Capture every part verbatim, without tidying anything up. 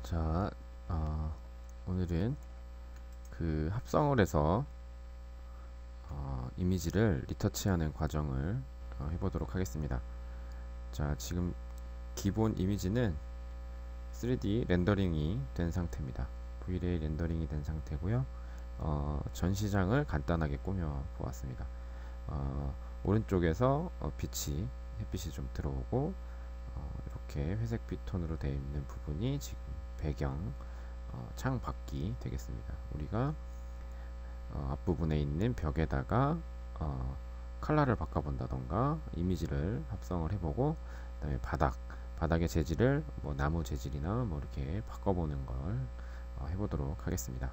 자, 어, 오늘은 그 합성을 해서 어, 이미지를 리터치하는 과정을 어, 해보도록 하겠습니다. 자, 지금 기본 이미지는 쓰리디 렌더링이 된 상태입니다. 브이레이 렌더링이 된 상태고요. 어, 전시장을 간단하게 꾸며 보았습니다. 어, 오른쪽에서 어, 빛이 햇빛이 좀 들어오고 어, 이렇게 회색빛 톤으로 되어 있는 부분이 지금 배경 어, 창밖이 되겠습니다. 우리가 어, 앞부분에 있는 벽에다가 어, 컬러를 바꿔본다던가 이미지를 합성을 해보고, 그 다음에 바닥 바닥의 재질을 뭐 나무 재질이나 뭐 이렇게 바꿔보는 걸 어, 해보도록 하겠습니다.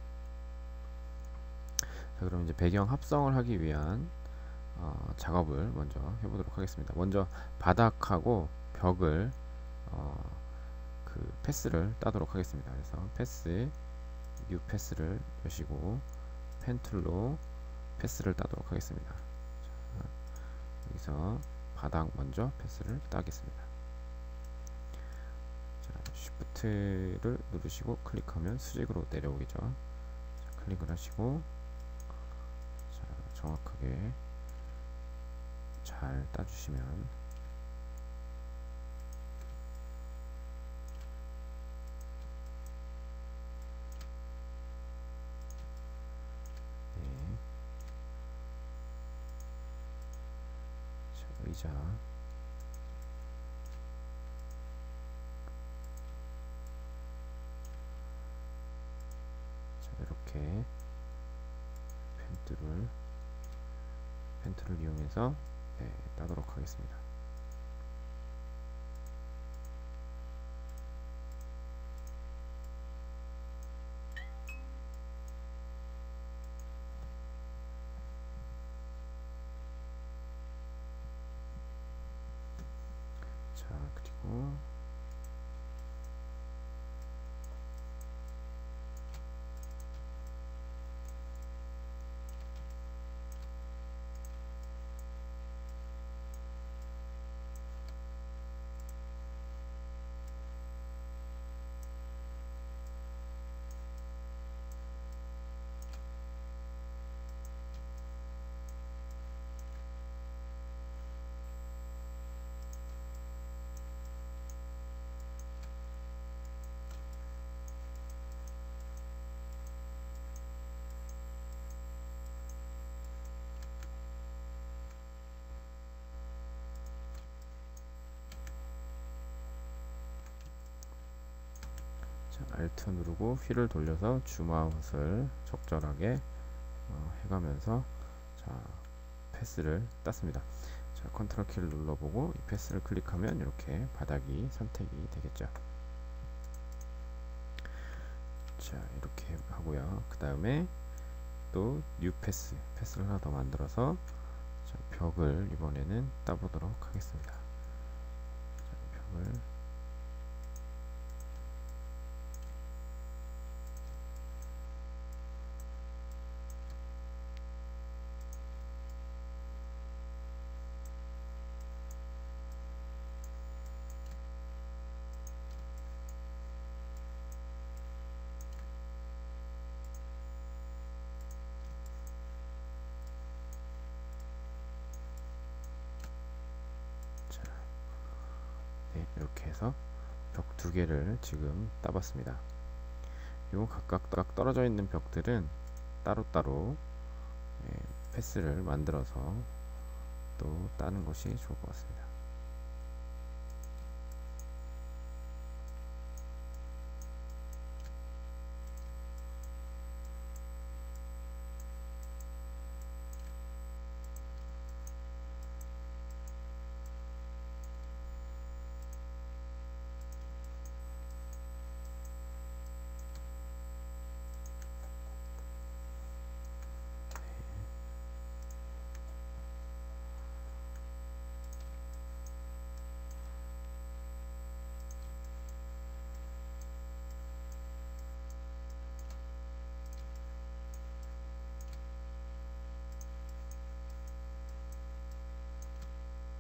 자, 그럼 이제 배경 합성을 하기 위한 어, 작업을 먼저 해보도록 하겠습니다. 먼저 바닥하고 벽을 어, 그 패스를 따도록 하겠습니다. 그래서 패스, 뉴 패스를 여시고 펜 툴로 패스를 따도록 하겠습니다. 자, 여기서 바닥 먼저 패스를 따겠습니다. 자, 쉬프트를 누르시고 클릭하면 수직으로 내려오겠죠. 자, 클릭을 하시고 자, 정확하게 잘 따주시면 네. 자, 의자 자, 이렇게 펜툴을 펜툴을 이용해서 네, 따도록 하겠습니다. 자, 그리고 자, 알트 누르고 휠을 돌려서 줌아웃을 적절하게 어, 해가면서 자, 패스를 땄습니다. 자, 컨트롤 키를 눌러보고 이 패스를 클릭하면 이렇게 바닥이 선택이 되겠죠. 자, 이렇게 하고요. 그 다음에 또 뉴 패스 패스를 하나 더 만들어서 자, 벽을 이번에는 따보도록 하겠습니다. 자, 벽을 자, 네, 이렇게 해서 벽 두 개를 지금 따봤습니다. 요 각각 떨어져 있는 벽들은 따로따로 예, 패스를 만들어서 또 따는 것이 좋을 것 같습니다.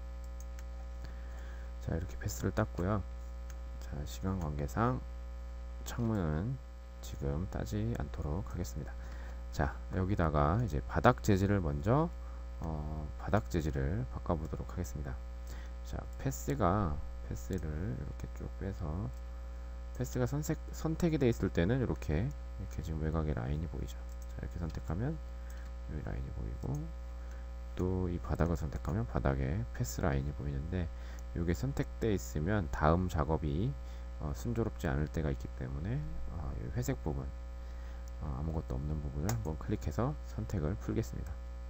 자, 이렇게 패스를 땄고요. 자, 시간 관계상 창문은 지금 따지 않도록 하겠습니다. 자, 여기다가 이제 바닥 재질을 먼저 어, 바닥 재질을 바꿔보도록 하겠습니다. 자, 패스가 패스를 이렇게 쭉 빼서 패스가 선색, 선택이 되어 있을 때는 이렇게 이렇게 지금 외곽의 라인이 보이죠. 자, 이렇게 선택하면 이 라인이 보이고, 또 이 바닥을 선택하면 바닥에 패스 라인이 보이는데, 이게 선택되어 있으면 다음 작업이 어, 순조롭지 않을 때가 있기 때문에 어, 이 회색 부분, 어, 아무것도 없는 부분을 한번 클릭해서 선택을 풀겠습니다.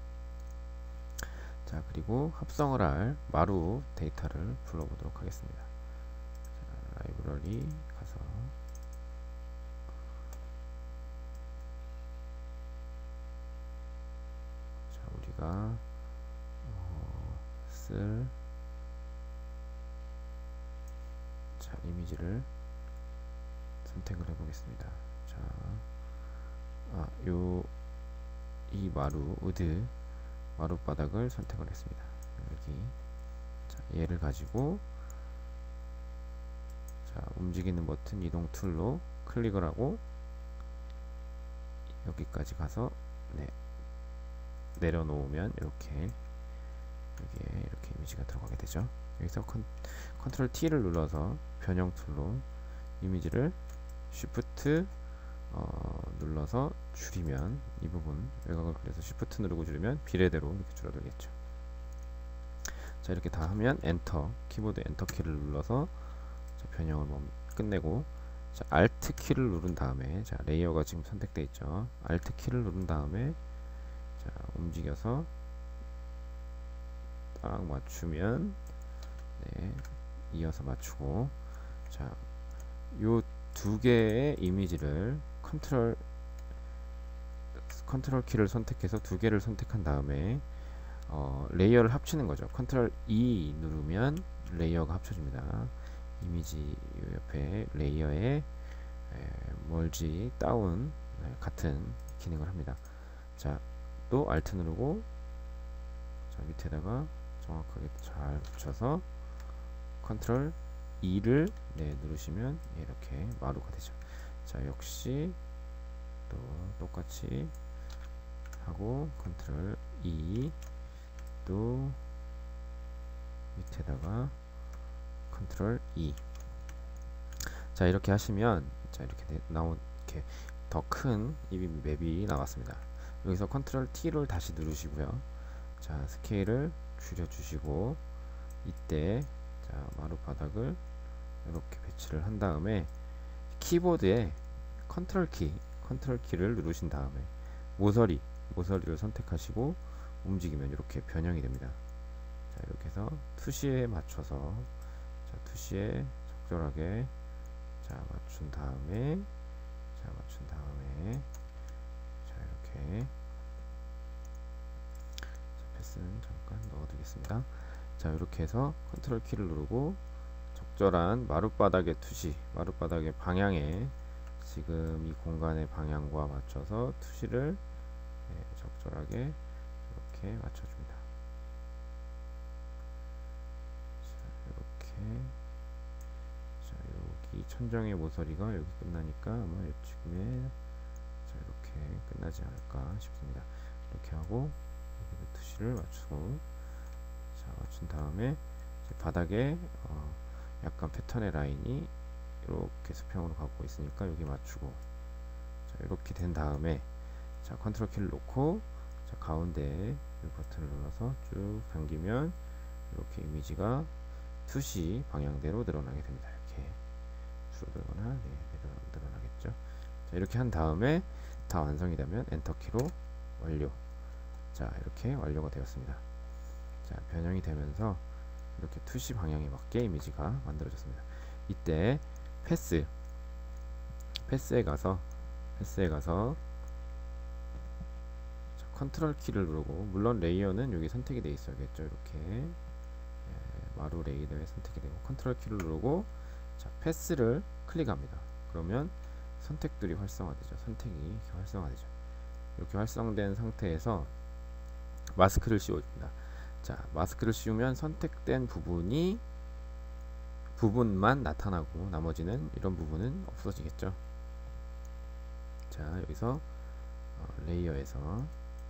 자, 그리고 합성을 할 마루 데이터를 불러보도록 하겠습니다. 자, 라이브러리 가서 자, 우리가 어, 쓸 자, 이미지를 선택을 해보겠습니다. 자, 아, 요 이 마루 우드 마룻바닥을 선택을 했습니다. 여기 자, 얘를 가지고 자, 움직이는 버튼 이동 툴로 클릭을 하고 여기까지 가서 네, 내려놓으면 이렇게 여기에 이렇게 이미지가 들어가게 되죠. 여기서 컨, 컨트롤 T를 눌러서 변형 툴로 이미지를 쉬프트 어, 눌러서 줄이면 이 부분 외곽을 그려서 쉬프트 누르고 줄이면 비례대로 이렇게 줄어들겠죠. 자, 이렇게 다 하면 엔터, 키보드 엔터 키를 눌러서 자, 변형을 멈, 끝내고 자, 알트 키를 누른 다음에 자, 레이어가 지금 선택되어 있죠. 알트 키를 누른 다음에 자, 움직여서 딱 맞추면 네, 이어서 맞추고 자, 요 두 개의 이미지를 컨트롤 컨트롤 키를 선택해서 두 개를 선택한 다음에 어, 레이어를 합치는 거죠. 컨트롤 E 누르면 레이어가 합쳐집니다. 이미지 옆에 레이어에 멀지 다운 네, 같은 기능을 합니다. 자, 또 알트 누르고 자, 밑에다가 정확하게 잘 붙여서 컨트롤 E를 네, 누르시면 이렇게 마루가 되죠. 자, 역시 또 똑같이 하고 컨트롤 E 또 밑에다가 컨트롤 E 자, 이렇게 하시면 자, 이렇게 나온 이렇게 더 큰 이 맵이 나왔습니다. 여기서 컨트롤 T를 다시 누르시고요. 자, 스케일을 줄여 주시고 이때 자, 마루 바닥을 이렇게 배치를 한 다음에 키보드에 컨트롤 키, 컨트롤 키를 누르신 다음에 모서리, 모서리를 선택하시고 움직이면 이렇게 변형이 됩니다. 자, 이렇게 해서 투시에 맞춰서 자, 투시에 적절하게 자, 맞춘 다음에 자, 맞춘 다음에 자, 이렇게 자, 패스는 잠깐 넣어두겠습니다. 자, 이렇게 해서 컨트롤 키를 누르고 적절한 마룻바닥의 투시, 마룻바닥의 방향에 지금 이 공간의 방향과 맞춰서 투시를 네, 적절하게 이렇게 맞춰줍니다. 자, 이렇게 자, 여기 천정의 모서리가 여기 끝나니까 아마 이쯤에 자, 이렇게 끝나지 않을까 싶습니다. 이렇게 하고 여기도 투시를 맞추고 자, 맞춘 다음에 바닥에 어, 약간 패턴의 라인이 이렇게 수평으로 가고 있으니까 여기 맞추고 자, 이렇게 된 다음에 자, 컨트롤 키를 놓고 자, 가운데 이 버튼을 눌러서 쭉 당기면 이렇게 이미지가 투시 방향대로 늘어나게 됩니다. 이렇게 줄어들거나 네, 늘어나겠죠. 자, 이렇게 한 다음에 다 완성이 되면 엔터 키로 완료. 자, 이렇게 완료가 되었습니다. 자, 변형이 되면서 이렇게 투시 방향에 맞게 이미지가 만들어졌습니다. 이때 패스 패스에 가서 패스에 가서 자, 컨트롤 키를 누르고 물론 레이어는 여기 선택이 되어 있어야겠죠. 이렇게 예, 마루 레이어에 선택이 되고 컨트롤 키를 누르고 자, 패스를 클릭합니다. 그러면 선택들이 활성화되죠. 선택이 활성화되죠. 이렇게 활성된 상태에서 마스크를 씌워줍니다. 자, 마스크를 씌우면 선택된 부분이 부분만 나타나고 나머지는 이런 부분은 없어지겠죠. 자, 여기서 어, 레이어에서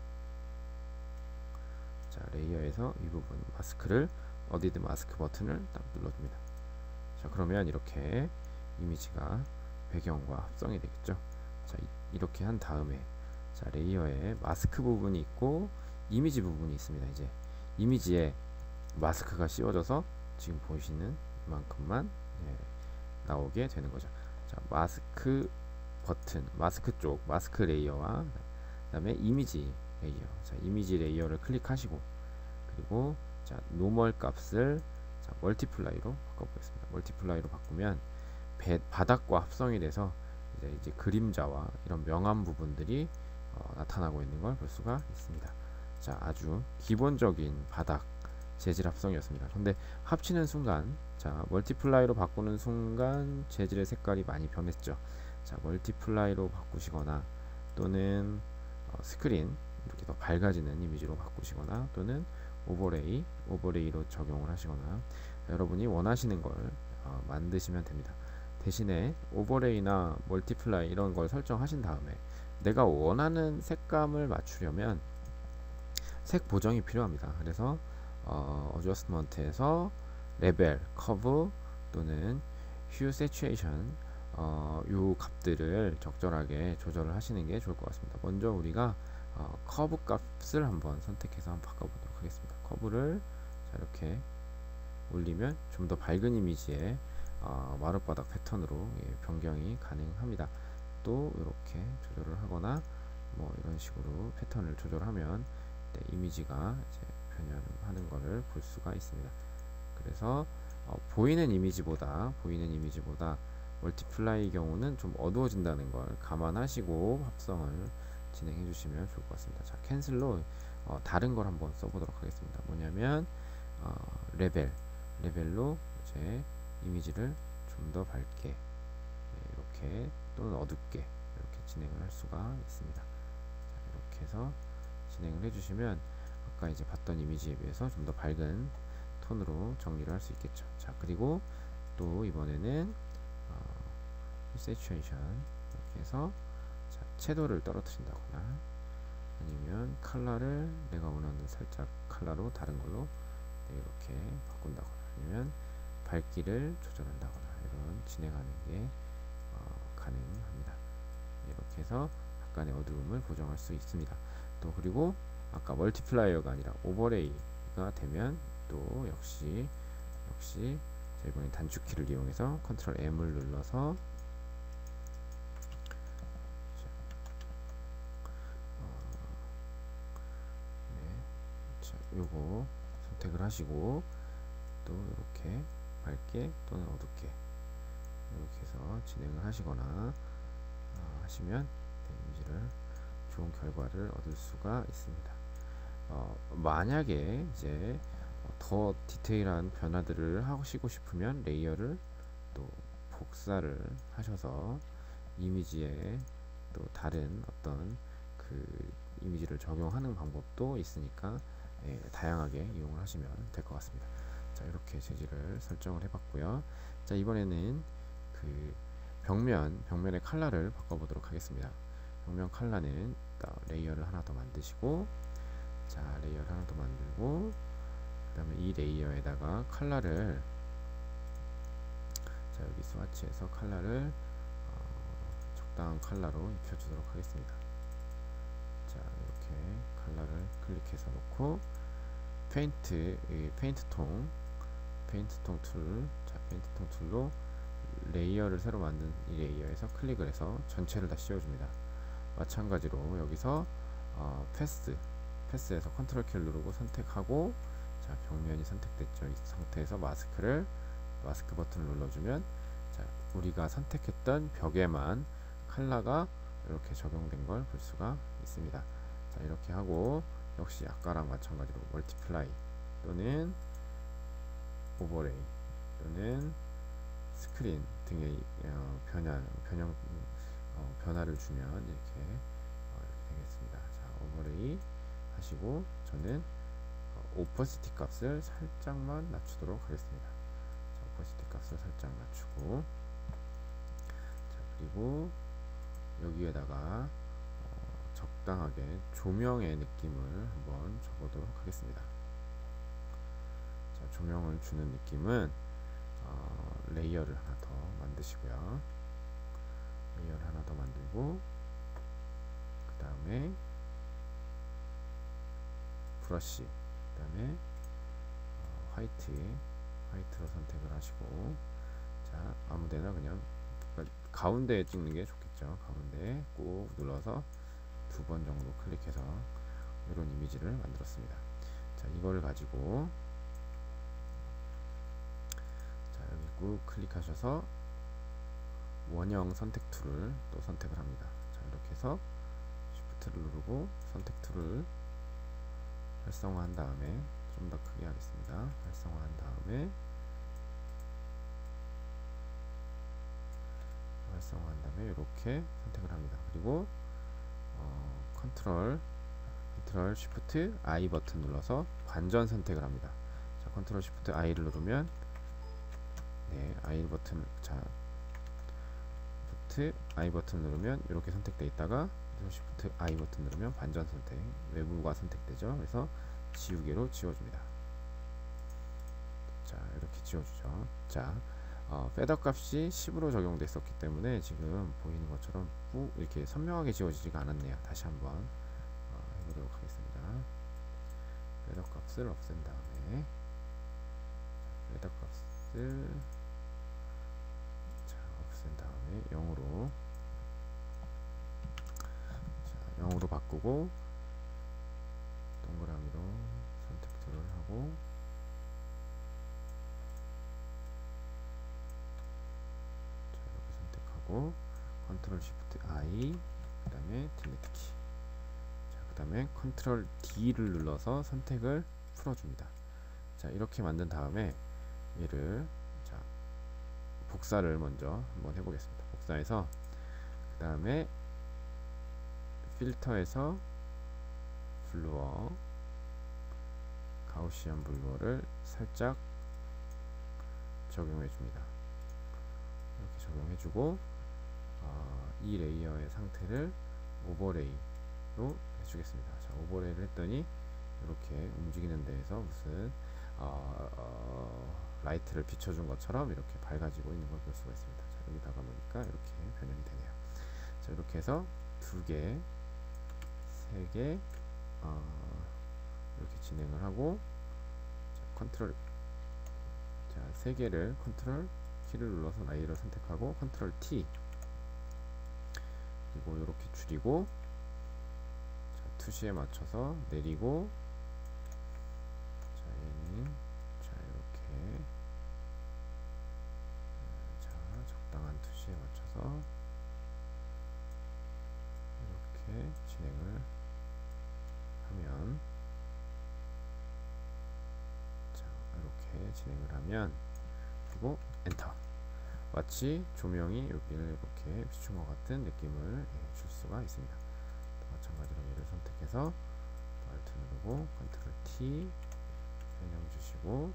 자, 레이어에서 이 부분 마스크를 어디든 마스크 버튼을 딱 눌러줍니다. 자, 그러면 이렇게 이미지가 배경과 합성이 되겠죠. 자, 이, 이렇게 한 다음에 자, 레이어에 마스크 부분이 있고 이미지 부분이 있습니다. 이제 이미지에 마스크가 씌워져서 지금 보이시는 이만큼만 예, 나오게 되는 거죠. 자, 마스크 버튼, 마스크 쪽, 마스크 레이어와 그 다음에 이미지 레이어. 자, 이미지 레이어를 클릭하시고 그리고 자, 노멀 값을 자, 멀티플라이로 바꿔보겠습니다. 멀티플라이로 바꾸면 배, 바닥과 합성이 돼서 이제, 이제 그림자와 이런 명암 부분들이 어, 나타나고 있는 걸 볼 수가 있습니다. 자, 아주 기본적인 바닥 재질 합성이었습니다. 근데 합치는 순간, 자, 멀티플라이로 바꾸는 순간 재질의 색깔이 많이 변했죠. 자, 멀티플라이로 바꾸시거나 또는 어, 스크린 이렇게 더 밝아지는 이미지로 바꾸시거나 또는 오버레이, 오버레이로 적용을 하시거나 여러분이 원하시는 걸 어, 만드시면 됩니다. 대신에 오버레이나 멀티플라이 이런 걸 설정하신 다음에 내가 원하는 색감을 맞추려면 색 보정이 필요합니다. 그래서 어, 어저스트먼트에서 레벨, 커브 또는 휴 세츄에이션 어, 요 값들을 적절하게 조절을 하시는 게 좋을 것 같습니다. 먼저 우리가 어, 커브 값을 한번 선택해서 한번 바꿔보도록 하겠습니다. 커브를 자, 이렇게 올리면 좀 더 밝은 이미지의 어, 마룻바닥 패턴으로 예, 변경이 가능합니다. 또 이렇게 조절을 하거나 뭐 이런 식으로 패턴을 조절하면 네, 이미지가 이제 변형하는 것을 볼 수가 있습니다. 그래서 어, 보이는 이미지보다 보이는 이미지보다 멀티플라이 경우는 좀 어두워진다는 걸 감안하시고 합성을 진행해 주시면 좋을 것 같습니다. 자, 캔슬로 어, 다른 걸 한번 써보도록 하겠습니다. 뭐냐면 어, 레벨 레벨로 이제 이미지를 좀 더 밝게 네, 이렇게 또는 어둡게 이렇게 진행을 할 수가 있습니다. 자, 이렇게 해서 진행을 해주시면 아까 이제 봤던 이미지에 비해서 좀 더 밝은 톤으로 정리를 할 수 있겠죠. 자, 그리고 또 이번에는 어, 세츄에이션 이렇게 해서 자, 채도를 떨어뜨린다거나 아니면 컬러를 내가 원하는 살짝 컬러로 다른 걸로 네, 이렇게 바꾼다거나 아니면 밝기를 조절한다거나 이런 진행하는 게 어, 가능합니다. 이렇게 해서 약간의 어두움을 보정할 수 있습니다. 또 그리고 아까 멀티플라이어가 아니라 오버레이가 되면 또 역시 역시 자, 이번엔 단축키를 이용해서 컨트롤 M을 눌러서 자, 어, 네, 자, 요거 선택을 하시고 또 이렇게 밝게 또는 어둡게 이렇게 해서 진행을 하시거나 어, 하시면 네, 이미지를 좋은 결과를 얻을 수가 있습니다. 어, 만약에 이제 더 디테일한 변화들을 하시고 싶으면 레이어를 또 복사를 하셔서 이미지에 또 다른 어떤 그 이미지를 적용하는 방법도 있으니까 예, 다양하게 이용을 하시면 될 것 같습니다. 자, 이렇게 재질을 설정을 해봤고요. 자, 이번에는 그 벽면 벽면의 컬러를 바꿔보도록 하겠습니다. 벽면 컬러는 레이어를 하나 더 만드시고 자, 레이어를 하나 더 만들고 그 다음에 이 레이어에다가 컬러를 자, 여기 스와치에서 컬러를 어, 적당한 컬러로 입혀주도록 하겠습니다. 자, 이렇게 컬러를 클릭해서 놓고 페인트, 이 페인트통 페인트통 툴, 자, 페인트통 툴로 레이어를 새로 만든 이 레이어에서 클릭을 해서 전체를 다 씌워줍니다. 마찬가지로 여기서 어, 패스 패스에서 컨트롤 키를 누르고 선택하고 자, 벽면이 선택됐죠. 이 상태에서 마스크를 마스크 버튼을 눌러주면 자, 우리가 선택했던 벽에만 컬러가 이렇게 적용된 걸 볼 수가 있습니다. 자, 이렇게 하고 역시 아까랑 마찬가지로 멀티플라이 또는 오버레이 또는 스크린 등의 어, 변화, 변형, 어, 변화를 주면 이렇게, 어, 이렇게 되겠습니다. 자, 오버레이 하시고 저는 어, 오퍼시티 값을 살짝만 낮추도록 하겠습니다. 자, 오퍼시티 값을 살짝 낮추고, 자 그리고 여기에다가 어, 적당하게 조명의 느낌을 한번 줘보도록 하겠습니다. 자, 조명을 주는 느낌은 어, 레이어를 하나 더 만드시고요. 레이어를 하나 더 만들고, 그 다음에 브러쉬, 그 다음에 어, 화이트, 화이트로 선택을 하시고, 자 아무데나 그냥 가운데에 찍는 게 좋겠죠. 가운데에 꾹 눌러서 두 번 정도 클릭해서 이런 이미지를 만들었습니다. 자 이거를 가지고 자 여기 꾹 클릭하셔서 원형 선택 툴을 또 선택을 합니다. 자 이렇게 해서 Shift를 누르고 선택 툴을 활성화한 다음에, 좀 더 크게 하겠습니다. 활성화한 다음에 활성화한 다음에 이렇게 선택을 합니다. 그리고 어, 컨트롤 컨트롤 쉬프트 I 버튼 눌러서 반전 선택을 합니다. 자 컨트롤 쉬프트 I를 누르면 네 I 버튼 자 쉬프트 I 버튼 누르면 이렇게 선택되어 있다가 쉬프트 I 버튼 누르면 반전 선택, 외부가 선택되죠. 그래서 지우개로 지워줍니다. 자 이렇게 지워주죠. 자 어, 페더 값이 십으로 적용됐었기 때문에 지금 보이는 것처럼 꾹 이렇게 선명하게 지워지지가 않았네요. 다시 한번 어, 해보도록 하겠습니다. 페더 값을 없앤 다음에 페더 값을 자 없앤 다음에 영으로 자 영으로 바꾸고 동그라미로 선택 툴을 하고, 자 이렇게 선택하고 컨트롤 쉬프트 I, 그 다음에 딜리트 키, 자 그 다음에 컨트롤 D를 눌러서 선택을 풀어줍니다. 자 이렇게 만든 다음에 얘를 자 복사를 먼저 한번 해보겠습니다. 복사해서 그 다음에 필터에서 블루어, 가우시안 블루어를 살짝 적용해 줍니다. 이렇게 적용해 주고 어, 이 레이어의 상태를 오버레이로 해주겠습니다. 자 오버레이를 했더니 이렇게 움직이는 데에서 무슨 어, 어, 라이트를 비춰준 것처럼 이렇게 밝아지고 있는 걸 볼 수가 있습니다. 자 여기다가 놓으니까 이렇게 변형이 되네요. 자 이렇게 해서 두 개, 세 개 어, 이렇게 진행을 하고, 자, 컨트롤 자 세 개를 컨트롤 키를 눌러서 라이어를 선택하고 컨트롤 T, 그리고 이렇게 줄이고 자, 투시에 맞춰서 내리고, 자 얘는 자 이렇게 자 적당한 투시에 맞춰서 이렇게 진행을 하면, 자 이렇게 진행을 하면, 그리고 엔터, 마치 조명이 여기를 이렇게 비춘 것 같은 느낌을 예, 줄 수가 있습니다. 마찬가지로 얘를 선택해서 알트 누르고 컨트롤 T 변형 주시고,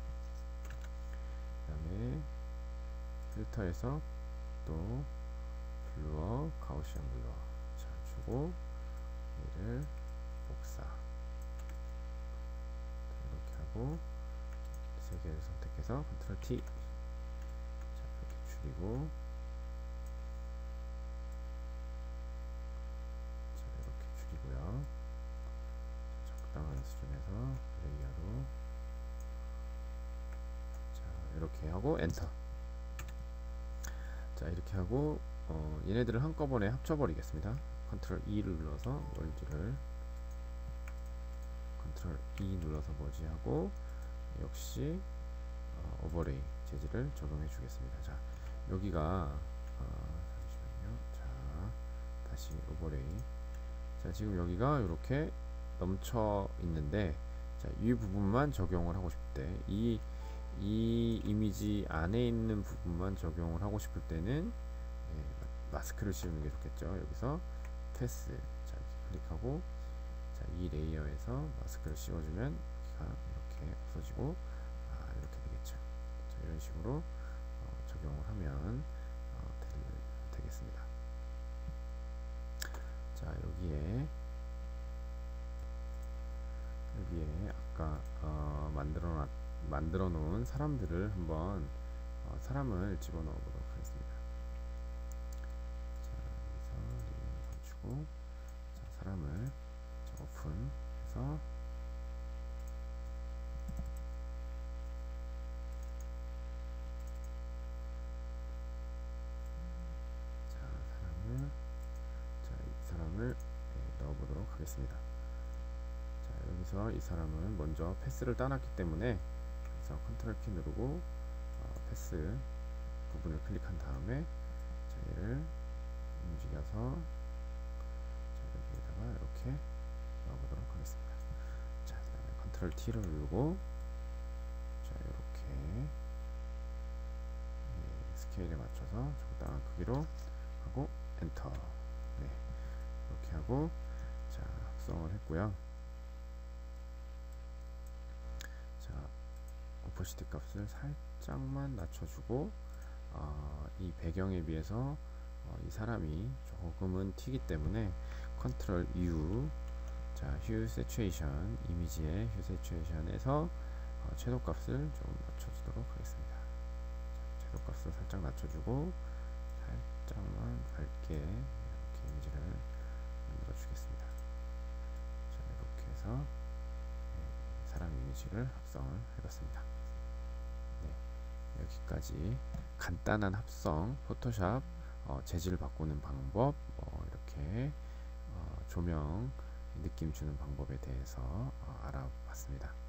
그 다음에 필터에서 또 블루어, 가우시안 블루어 자 주고 얘를 복사, 이렇게 하고 세 개를 선택해서 컨트롤 T, 자 이렇게 줄이고, 자 이렇게 줄이고요. 자, 적당한 수준에서 레이어로 자 이렇게 하고 엔터. 자 이렇게 하고 어, 얘네들을 한꺼번에 합쳐버리겠습니다. 컨트롤 E를 눌러서 월드를 컨트롤 E 눌러서 머지하고, 역시 어, 오버레이 재질을 적용해 주겠습니다. 자 여기가 어, 잠시만요. 자 다시 오버레이, 자 지금 여기가 이렇게 넘쳐 있는데, 자 이 부분만 적용을 하고 싶을 때, 이, 이 이미지 안에 있는 부분만 적용을 하고 싶을 때는 예, 마스크를 씌우는 게 좋겠죠. 여기서 패스, 자 이렇게 클릭하고 자 이 레이어에서 마스크를 씌워주면 여기가 이렇게 없어지고 아, 이렇게 되겠죠. 자, 이런 식으로 어, 적용을 하면 어, 될, 되겠습니다. 자, 여기에 여기에 아까 어, 만들어 만들어 놓은 사람들을 한번 어, 사람을 집어넣어 보도록 하겠습니다. 자, 여기서 리뷰를 감추고, 자, 사람을 자, 오픈해서, 자, 사람을 자, 이 사람을 네, 넣어 보도록 하겠습니다. 자, 여기서 이 사람은 먼저 패스를 따놨기 때문에, 그래서 컨트롤 키 누르고 어, 패스 부분을 클릭한 다음에, 자, 얘를 움직여서, 자, 여기에다가 이렇게 넣어보도록 하겠습니다. 자, 그 다음에 컨트롤 T를 누르고, 자, 이렇게 예, 스케일에 맞춰서 적당한 크기로 하고 엔터. 네, 이렇게 하고, 자, 합성을 했고요. 자, 오퍼시티 값을 살짝만 낮춰주고, 어, 이 배경에 비해서 어, 이 사람이 조금은 튀기 때문에 컨트롤 U, 자, 휴 세츄에이션, 이미지의 휴 세츄에이션에서 어, 최소 값을 좀 낮춰주도록 하겠습니다. 자, 최소 값을 살짝 낮춰주고 살짝만 밝게 이렇게 이미지를 만들어 주겠습니다. 자, 이렇게 해서 네, 사람 이미지를 합성을 해봤습니다. 네, 여기까지 간단한 합성 포토샵 어, 재질 바꾸는 방법, 어, 이렇게 어, 조명 느낌 주는 방법에 대해서 어, 알아봤습니다.